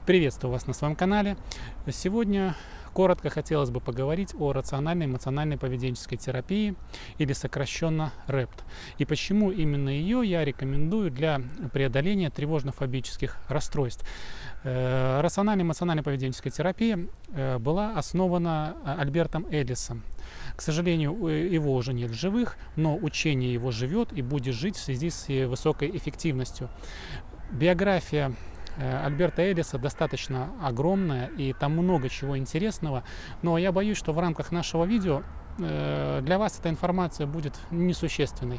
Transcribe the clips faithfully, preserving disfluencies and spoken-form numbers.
Приветствую вас на своем канале. Сегодня коротко хотелось бы поговорить о рациональной эмоциональной поведенческой терапии, или сокращенно рэпт. И почему именно ее я рекомендую для преодоления тревожно-фобических расстройств. Рациональная эмоциональная поведенческая терапия была основана Альбертом Эллисом. К сожалению, его уже нет в живых, но учение его живет и будет жить в связи с высокой эффективностью. Биография Альберта Эллиса достаточно огромная, и там много чего интересного, но я боюсь, что в рамках нашего видео для вас эта информация будет несущественной.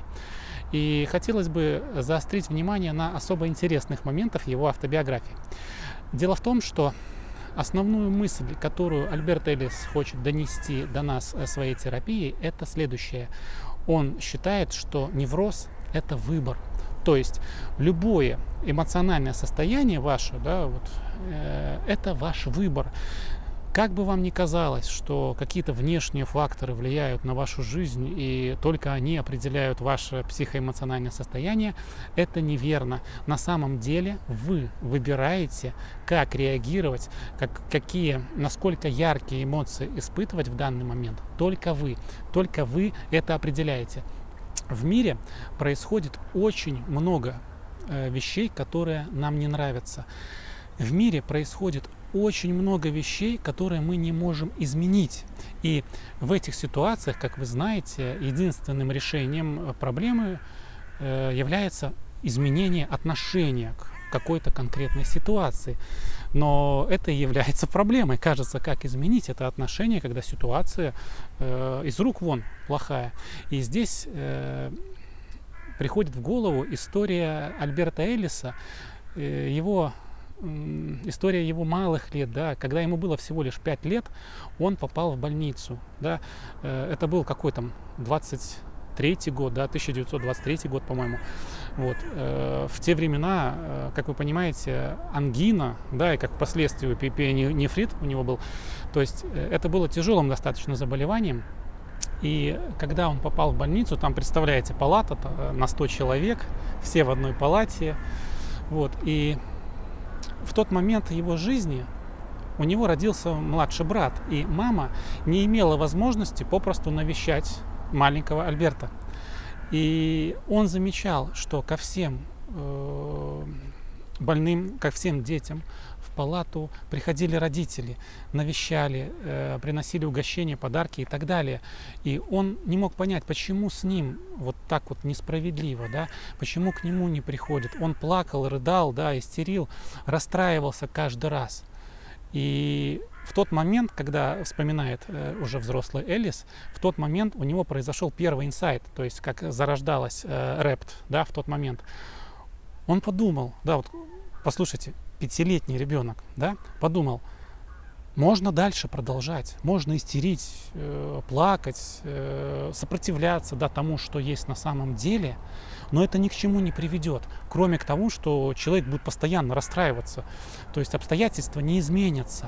И хотелось бы заострить внимание на особо интересных моментах его автобиографии. Дело в том, что основную мысль, которую Альберт Эллис хочет донести до нас своей терапией, это следующее. Он считает, что невроз – это выбор. То есть любое эмоциональное состояние ваше, да, вот, э, это ваш выбор. Как бы вам ни казалось, что какие-то внешние факторы влияют на вашу жизнь и только они определяют ваше психоэмоциональное состояние, это неверно. На самом деле вы выбираете, как реагировать, как, какие, насколько яркие эмоции испытывать в данный момент. Только вы. Только вы это определяете. В мире происходит очень много э, вещей, которые нам не нравятся. В мире происходит очень много вещей, которые мы не можем изменить. И в этих ситуациях, как вы знаете, единственным решением проблемы э, является изменение отношения к какой-то конкретной ситуации. Но это и является проблемой. Кажется, как изменить это отношение, когда ситуация э, из рук вон плохая. И здесь э, приходит в голову история Альберта Эллиса, э, его, э, история его малых лет. Да, когда ему было всего лишь пять лет, он попал в больницу. Да, э, это был какой там двадцать третий год, да, тысяча девятьсот двадцать третий год, по-моему. Вот. В те времена, как вы понимаете, ангина, да, и как впоследствии пиелонефрит у него был, то есть это было тяжелым достаточно заболеванием. И когда он попал в больницу, там, представляете, палата на сто человек, все в одной палате. Вот. И в тот момент его жизни у него родился младший брат, и мама не имела возможности попросту навещать маленького Альберта. И он замечал, что ко всем э, больным, ко всем детям в палату приходили родители, навещали, э, приносили угощения, подарки и так далее. И он не мог понять, почему с ним вот так вот несправедливо, да, почему к нему не приходят. Он плакал, рыдал, да, истерил, расстраивался каждый раз. И в тот момент, когда вспоминает э, уже взрослый Эллис, в тот момент у него произошел первый инсайт, то есть как зарождалась э, рэпт, да, в тот момент. Он подумал, да, вот послушайте, пятилетний ребенок, да, подумал, можно дальше продолжать, можно истерить, э, плакать, э, сопротивляться, да, тому, что есть на самом деле, но это ни к чему не приведет, кроме к тому, что человек будет постоянно расстраиваться, то есть обстоятельства не изменятся.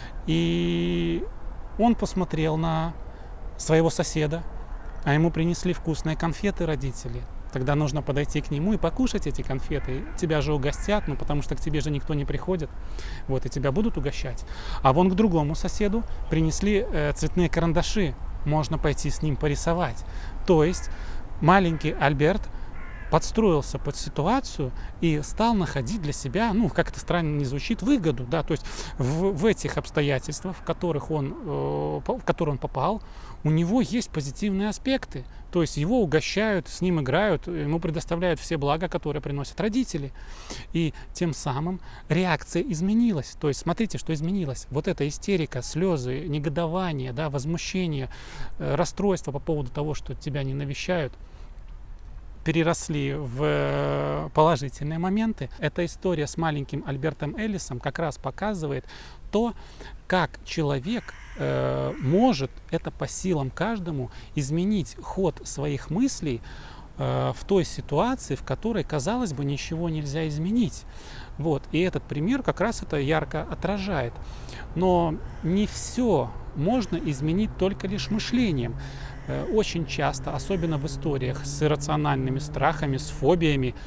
И он посмотрел на своего соседа, а ему принесли вкусные конфеты родители. Тогда нужно подойти к нему и покушать эти конфеты. Тебя же угостят, ну потому что к тебе же никто не приходит, вот, и тебя будут угощать. А вон к другому соседу принесли э, цветные карандаши, можно пойти с ним порисовать. То есть маленький Альберт подстроился под ситуацию и стал находить для себя, ну, как это странно не звучит, выгоду, да, то есть в, в этих обстоятельствах, в которых он, э, в которые он попал, у него есть позитивные аспекты, то есть его угощают, с ним играют, ему предоставляют все блага, которые приносят родители, и тем самым реакция изменилась, то есть смотрите, что изменилось, вот эта истерика, слезы, негодование, да, возмущение, э, расстройство по поводу того, что тебя не навещают, переросли в положительные моменты. Эта история с маленьким Альбертом Эллисом как раз показывает то, как человек э, может, это по силам каждому, изменить ход своих мыслей э, в той ситуации, в которой, казалось бы, ничего нельзя изменить. Вот. И этот пример как раз это ярко отражает. Но не все можно изменить только лишь мышлением. Очень часто, особенно в историях с иррациональными страхами, с фобиями,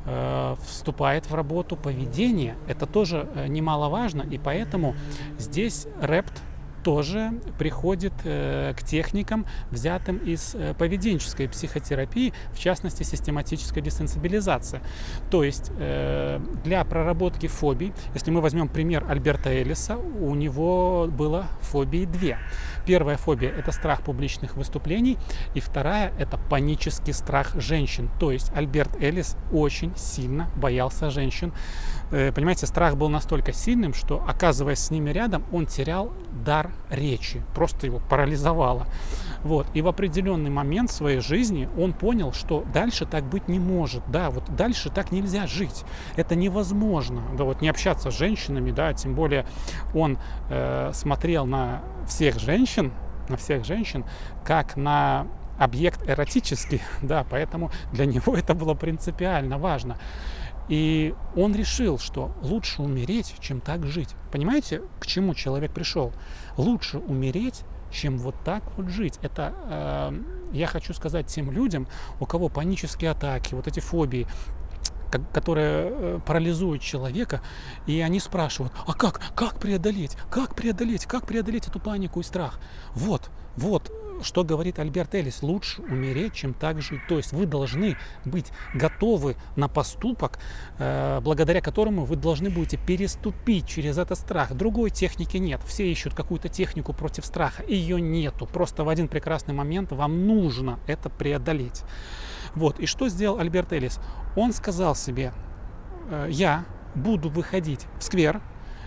э, вступает в работу поведение. Это тоже э, немаловажно, и поэтому здесь рэпт тоже приходит э, к техникам, взятым из э, поведенческой психотерапии, в частности, систематической десенсибилизации. То есть э, для проработки фобий, если мы возьмем пример Альберта Эллиса, у него было фобии две. Первая фобия – это страх публичных выступлений, и вторая – это панический страх женщин. То есть Альберт Эллис очень сильно боялся женщин. Э, понимаете, страх был настолько сильным, что, оказываясь с ними рядом, он терял дар речи, просто его парализовало. Вот. И в определенный момент в своей жизни он понял, что дальше так быть не может. Да, вот дальше так нельзя жить. Это невозможно. Да, вот не общаться с женщинами, да, тем более он э, смотрел на всех женщин, на всех женщин, как на объект эротический, да, поэтому для него это было принципиально важно. И он решил, что лучше умереть, чем так жить. Понимаете, к чему человек пришел? Лучше умереть, чем вот так вот жить. Это э, я хочу сказать тем людям, у кого панические атаки, вот эти фобии, которые э, парализуют человека, и они спрашивают: а как, как преодолеть, как преодолеть, как преодолеть эту панику и страх? Вот, вот. Что говорит Альберт Эллис: лучше умереть, чем так жить. То есть вы должны быть готовы на поступок, э, благодаря которому вы должны будете переступить через этот страх. Другой техники нет. Все ищут какую-то технику против страха. Ее нету. Просто в один прекрасный момент вам нужно это преодолеть. Вот. И что сделал Альберт Эллис? Он сказал себе: э, я буду выходить в сквер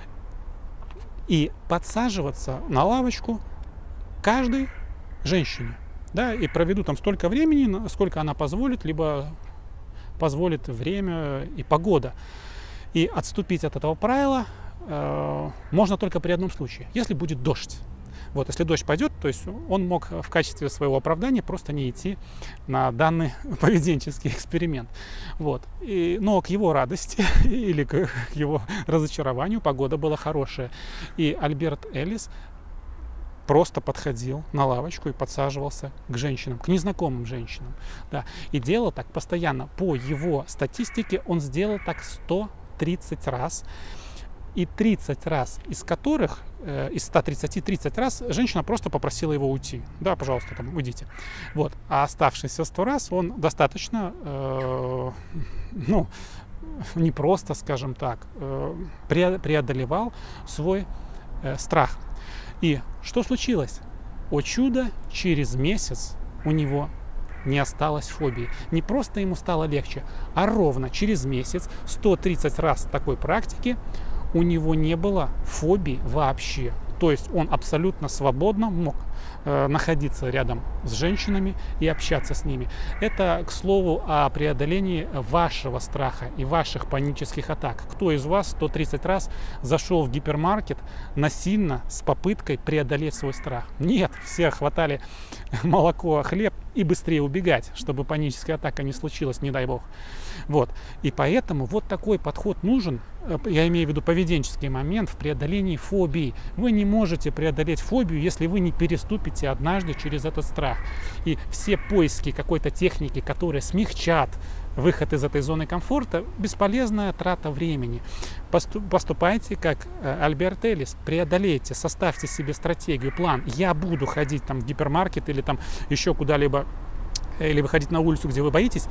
и подсаживаться на лавочку каждый женщине, да, и проведу там столько времени, сколько она позволит, либо позволит время и погода. И отступить от этого правила э, можно только при одном случае: если будет дождь. Вот, если дождь пойдет, то есть он мог в качестве своего оправдания просто не идти на данный поведенческий эксперимент. Вот. И, но к его радости или к его разочарованию погода была хорошая. И Альберт Эллис просто подходил на лавочку и подсаживался к женщинам, к незнакомым женщинам. Да. И делал так постоянно. По его статистике он сделал так сто тридцать раз. И тридцать раз из которых, э, из ста тридцати, тридцать раз женщина просто попросила его уйти. Да, пожалуйста, там, уйдите. Вот. А оставшиеся сто раз он достаточно, э, ну, не просто, скажем так, э, преодолевал свой э, страх. И что случилось? О чудо, через месяц у него не осталось фобии. Не просто ему стало легче, а ровно через месяц, сто тридцать раз такой практики, у него не было фобий вообще. То есть он абсолютно свободно мог э, находиться рядом с женщинами и общаться с ними. Это, к слову, о преодолении вашего страха и ваших панических атак. Кто из вас сто тридцать раз зашел в гипермаркет насильно с попыткой преодолеть свой страх? Нет, все хватали молоко, хлеб и быстрее убегать, чтобы паническая атака не случилась, не дай бог. Вот. И поэтому вот такой подход нужен, я имею в виду поведенческий момент, в преодолении фобий. Вы не можете преодолеть фобию, если вы не переступите однажды через этот страх. И все поиски какой-то техники, которые смягчат выход из этой зоны комфорта, бесполезная трата времени. Поступайте как Альберт Эллис, преодолейте, составьте себе стратегию, план. Я буду ходить там в гипермаркет или там еще куда-либо, или выходить на улицу, где вы боитесь,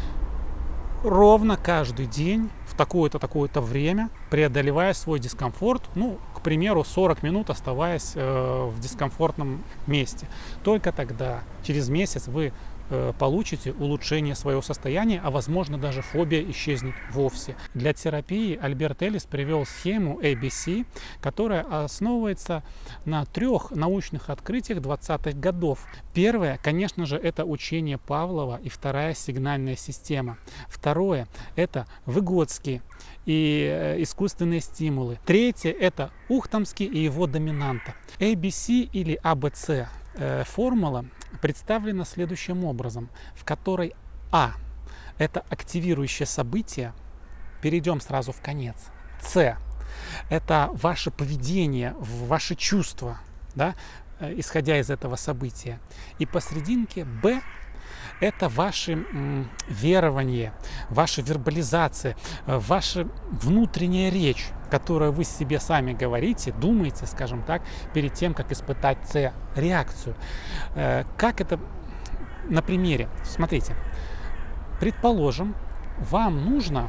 ровно каждый день в такое-то, такое-то время, преодолевая свой дискомфорт, ну, к примеру, сорок минут оставаясь э, в дискомфортном месте. Только тогда, через месяц, вы э, получите улучшение своего состояния, а возможно даже фобия исчезнет вовсе. Для терапии Альберт Эллис привел схему эй би си, которая основывается на трех научных открытиях двадцатых годов. Первое, конечно же, это учение Павлова и вторая сигнальная система. Второе, это Выгодский и э, искусственные стимулы. Третье, это Ухтомский и его доминанта. эй би си или а бэ цэ э, формула представлена следующим образом, в которой А – это активирующее событие, перейдем сразу в конец. С – это ваше поведение, ваши чувства, да, исходя из этого события. И посерединке Б это ваши м, верования, ваша вербализация, э, ваша внутренняя речь, которую вы себе сами говорите, думаете, скажем так, перед тем, как испытать С-реакцию. Э, как это на примере? Смотрите, предположим, вам нужно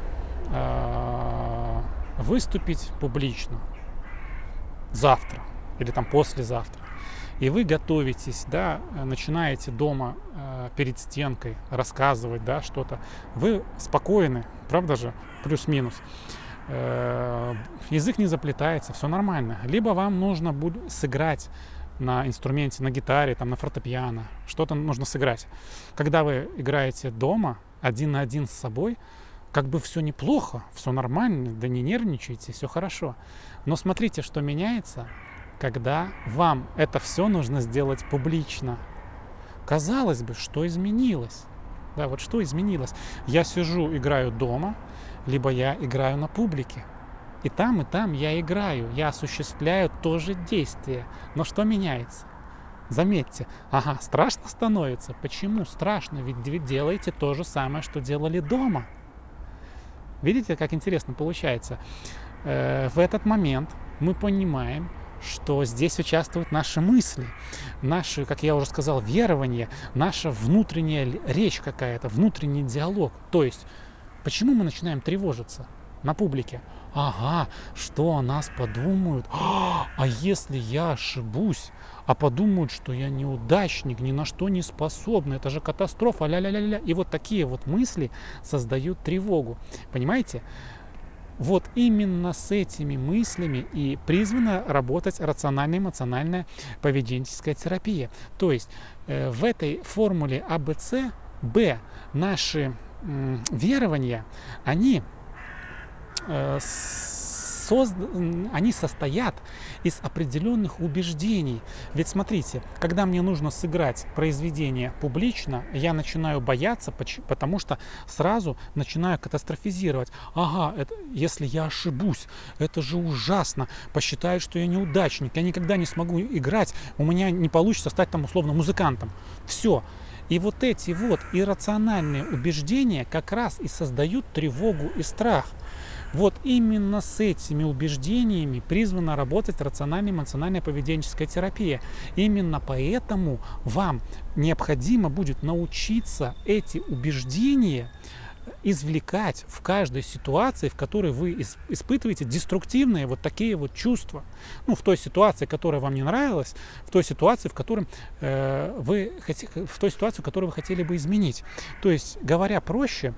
э, выступить публично завтра или там послезавтра. И вы готовитесь, да, начинаете дома э, перед стенкой рассказывать, да, что-то. Вы спокойны, правда же, плюс-минус. Э, язык не заплетается, все нормально. Либо вам нужно будет сыграть на инструменте, на гитаре, там, на фортепиано. Что-то нужно сыграть. Когда вы играете дома, один на один с собой, как бы все неплохо, все нормально, да не нервничайте, все хорошо. Но смотрите, что меняется, когда вам это все нужно сделать публично. Казалось бы, что изменилось? Да, вот что изменилось? Я сижу, играю дома, либо я играю на публике. И там, и там я играю, я осуществляю то же действие. Но что меняется? Заметьте, ага, страшно становится. Почему страшно? Ведь вы делаете то же самое, что делали дома. Видите, как интересно получается? Э, в этот момент мы понимаем, что здесь участвуют наши мысли, наши, как я уже сказал, верования, наша внутренняя речь какая-то, внутренний диалог. То есть, почему мы начинаем тревожиться на публике? Ага, что о нас подумают? А, а если я ошибусь? А подумают, что я неудачник, ни на что не способный, это же катастрофа, ля-ля-ля-ля. И вот такие вот мысли создают тревогу. Понимаете? Вот именно с этими мыслями и призвана работать рациональная эмоциональная поведенческая терапия. То есть э, в этой формуле А Б С, Б, наши э, верования, они, э, созд... они состоят из определенных убеждений. Ведь смотрите, когда мне нужно сыграть произведение публично, я начинаю бояться, потому что сразу начинаю катастрофизировать. Ага, это, если я ошибусь, это же ужасно. Посчитают, что я неудачник, я никогда не смогу играть, у меня не получится стать там условно музыкантом. Все. И вот эти вот иррациональные убеждения как раз и создают тревогу и страх. Вот именно с этими убеждениями призвана работать рациональная эмоциональная поведенческая терапия. Именно поэтому вам необходимо будет научиться эти убеждения извлекать в каждой ситуации, в которой вы испытываете деструктивные вот такие вот чувства. Ну, в той ситуации, которая вам не нравилась, в той ситуации, в которой э, вы в той ситуации, которую вы хотели бы изменить. То есть, говоря проще,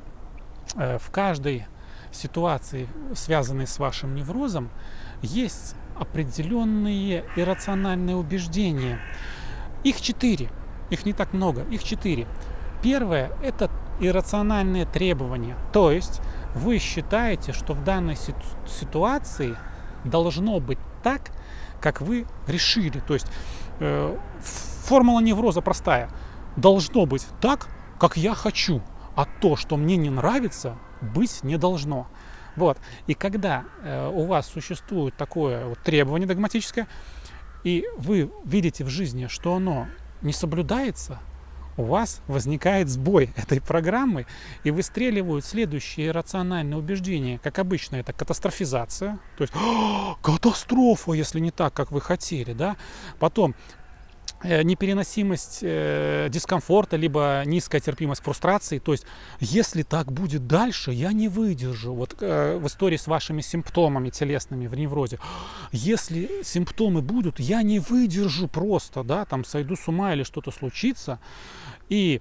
э, в каждой ситуации, связанные с вашим неврозом, есть определенные иррациональные убеждения. Их четыре, их не так много, их четыре. Первое – это иррациональные требования. То есть вы считаете, что в данной ситуации должно быть так, как вы решили. То есть э, формула невроза простая. Должно быть так, как я хочу, а то, что мне не нравится, быть не должно. Вот. И когда э, у вас существует такое вот требование догматическое, и вы видите в жизни, что оно не соблюдается, у вас возникает сбой этой программы, и выстреливают следующие рациональные убеждения. Как обычно, это катастрофизация, то есть катастрофа, если не так, как вы хотели, да. Потом непереносимость э, дискомфорта, либо низкая терпимость фрустрации. То есть, если так будет дальше, я не выдержу. Вот э, в истории с вашими симптомами телесными в неврозе. Если симптомы будут, я не выдержу просто, да, там сойду с ума или что-то случится. И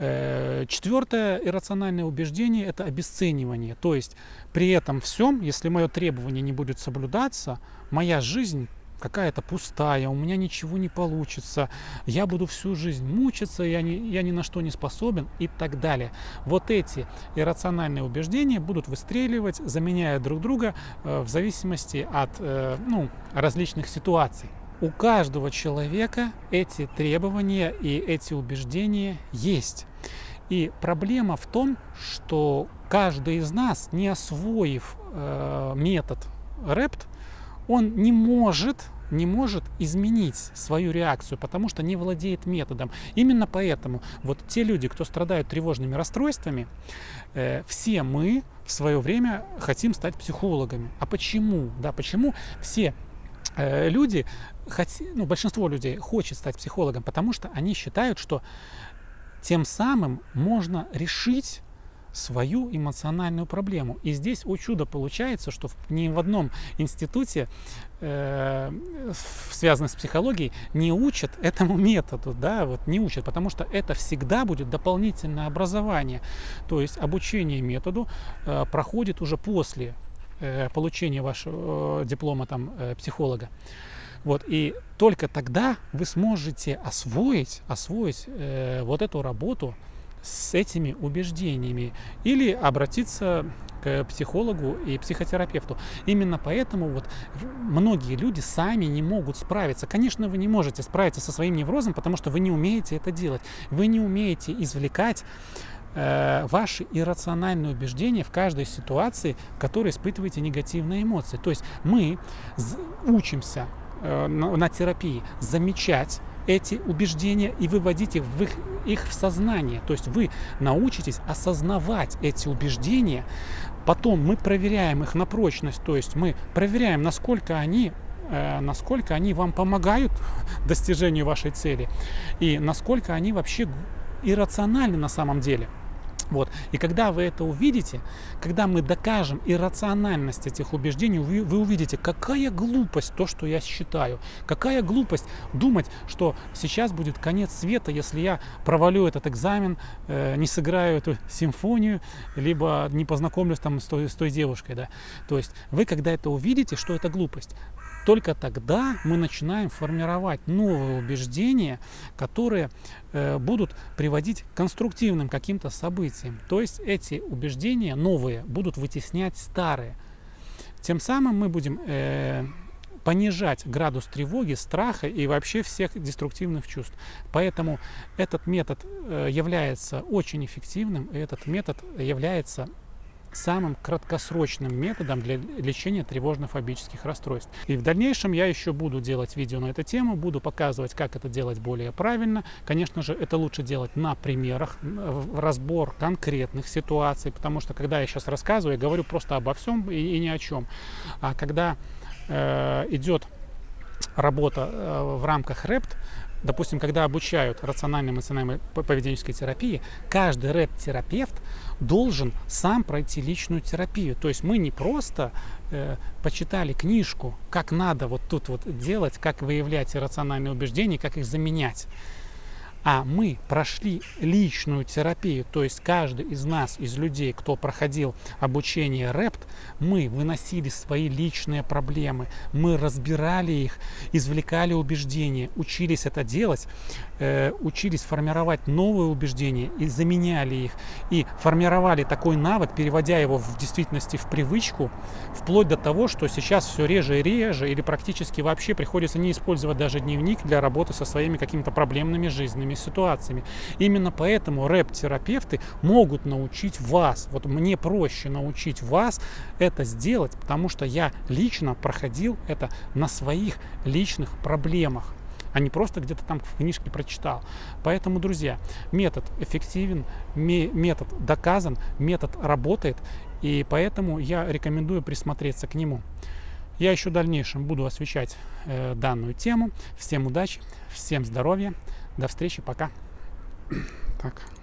э, четвертое иррациональное убеждение – это обесценивание. То есть, при этом всем, если мое требование не будет соблюдаться, моя жизнь какая-то пустая, у меня ничего не получится, я буду всю жизнь мучиться, я, не, я ни на что не способен и так далее. Вот эти иррациональные убеждения будут выстреливать, заменяя друг друга э, в зависимости от э, ну, различных ситуаций. У каждого человека эти требования и эти убеждения есть. И проблема в том, что каждый из нас, не освоив э, метод рэпт, он не может не может изменить свою реакцию, потому что не владеет методом. Именно поэтому вот те люди, кто страдают тревожными расстройствами, э, все мы в свое время хотим стать психологами. А почему? Да, почему все э, люди, хоть, ну, большинство людей хочет стать психологом? Потому что они считают, что тем самым можно решить свою эмоциональную проблему. И здесь, о чудо, получается, что ни в одном институте, э, связанном с психологией, не учат этому методу, да, вот не учат, потому что это всегда будет дополнительное образование. То есть обучение методу э, проходит уже после э, получения вашего э, диплома там, э, психолога. Вот, и только тогда вы сможете освоить, освоить э, вот эту работу с этими убеждениями или обратиться к психологу и психотерапевту. Именно поэтому вот многие люди сами не могут справиться. Конечно, вы не можете справиться со своим неврозом, потому что вы не умеете это делать. Вы не умеете извлекать э, ваши иррациональные убеждения в каждой ситуации, в которой испытываете негативные эмоции. То есть мы учимся э, на, на терапии замечать эти убеждения и выводить их в, их, их в сознание. То есть вы научитесь осознавать эти убеждения, потом мы проверяем их на прочность, то есть мы проверяем, насколько они, э, насколько они вам помогают достижению вашей цели и насколько они вообще иррациональны на самом деле. Вот. И когда вы это увидите, когда мы докажем иррациональность этих убеждений, вы, вы увидите, какая глупость то, что я считаю. Какая глупость думать, что сейчас будет конец света, если я провалю этот экзамен, э, не сыграю эту симфонию, либо не познакомлюсь там с той, с той девушкой. Да? То есть вы, когда это увидите, что это глупость, только тогда мы начинаем формировать новые убеждения, которые э, будут приводить к конструктивным каким-то событиям. То есть эти убеждения новые будут вытеснять старые. Тем самым мы будем э, понижать градус тревоги, страха и вообще всех деструктивных чувств. Поэтому этот метод э, является очень эффективным, и этот метод является самым краткосрочным методом для лечения тревожно-фобических расстройств. И в дальнейшем я еще буду делать видео на эту тему, буду показывать, как это делать более правильно. Конечно же, это лучше делать на примерах, в разбор конкретных ситуаций, потому что когда я сейчас рассказываю, я говорю просто обо всем и, и ни о чем. А когда э, идет работа э, в рамках рэпт, допустим, когда обучают рациональной эмоциональной поведенческой терапии, каждый рэпт-терапевт должен сам пройти личную терапию. То есть мы не просто э, почитали книжку, как надо вот тут вот делать, как выявлять иррациональные убеждения, как их заменять. А мы прошли личную терапию, то есть каждый из нас, из людей, кто проходил обучение рэпт, мы выносили свои личные проблемы, мы разбирали их, извлекали убеждения, учились это делать, э, учились формировать новые убеждения и заменяли их, и формировали такой навык, переводя его в действительности в привычку, вплоть до того, что сейчас все реже и реже, или практически вообще приходится не использовать даже дневник для работы со своими какими-то проблемными жизненными ситуациями. Именно поэтому рэп-терапевты могут научить вас, вот мне проще научить вас это сделать, потому что я лично проходил это на своих личных проблемах, а не просто где-то там в книжке прочитал. Поэтому, друзья, метод эффективен, метод доказан, метод работает, и поэтому я рекомендую присмотреться к нему. Я еще в дальнейшем буду освещать э, данную тему. Всем удачи, всем здоровья, до встречи, пока. Так.